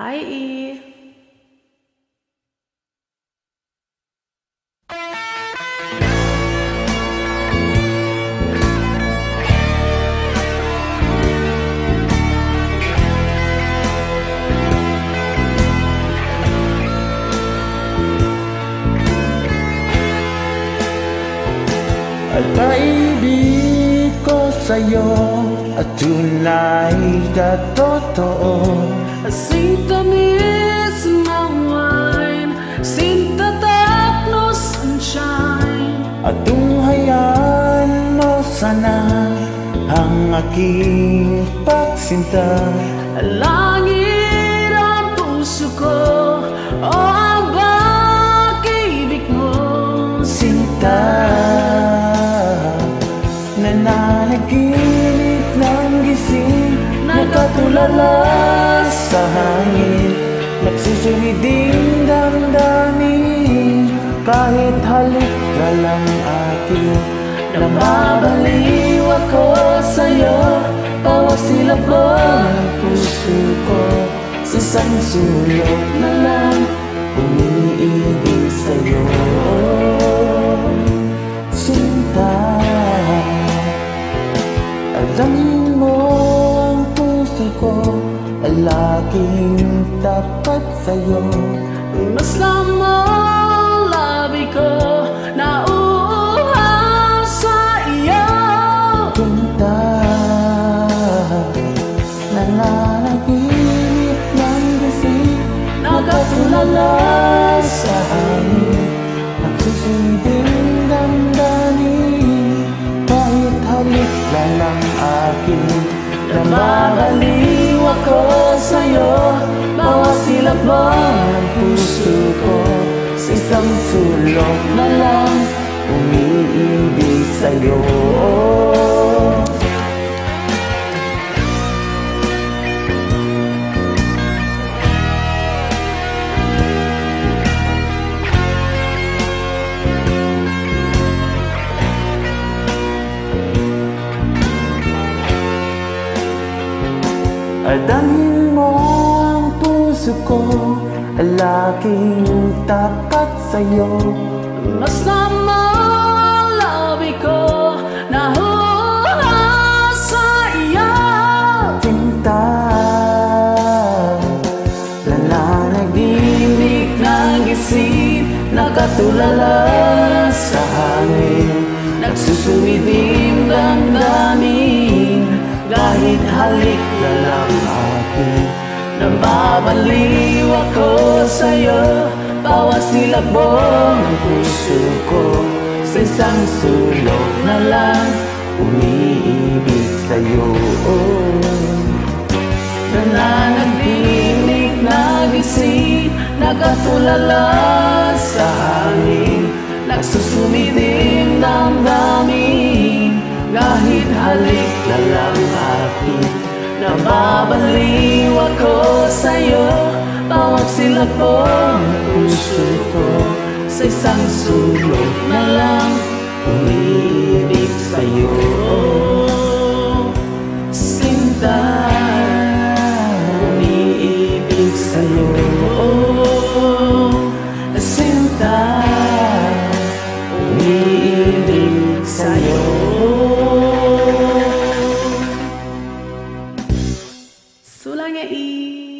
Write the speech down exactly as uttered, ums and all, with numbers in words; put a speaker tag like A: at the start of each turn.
A: Hi, E.
B: At paibig ko sa'yo at tunay na totoo.
A: Sintamis ng wine, sintatap no sunshine.
B: At tunghayan mo sana ang aking pagsinta.
A: Langit ang puso ko, o ang pag-ibig mo.
B: Sinta, nananaginip ng gising, nakatulala sa hangin, nagsusumiding damdamin. Kahit halik ka lang akin, nababaliw ako sa'yo. Bawat silab mo ng puso ko, sa isang sulok na lang umiibig sa'yo. Sinta, alamin mo ang puso ko, ang laging tapat sa'yo.
A: Basta mo labi ko, nauuhaw sa iyo.
B: Sinta, nananaginip ng gising, nakatulala sa hangin, nagsusunding damdamin. Kahit halik ka lang akin, nababaliw ako sa'yo. Bawat silab mo ng puso ko, sa isang sulok na lang umiibig sa'yo. Adalhin mo ang puso ko, ang laging tapat sa'yo.
A: Basta mo labi ko, nauuhaw sa iyo.
B: Sinta, nananaginip ng isip, nakatulala sa hangin, nagsusumiding damdamin. Kahit halik na lang akin, nababaliw ako sa'yo. Bawat silab mo ng puso ko, sa isang sulok na lang umiibig sa'yo. Nananaginip na gising, nakatulala sa hangin, nagsusumiding damdamin. Kahit halik na lang akin, nababaliw ako sa'yo. Bawat silab mo ng puso ko, sa isang sulok na lang umiibig sa'yo. Sinta, umiibig sa'yo. Sinta, umiibig sa'yo.
A: So lange, E.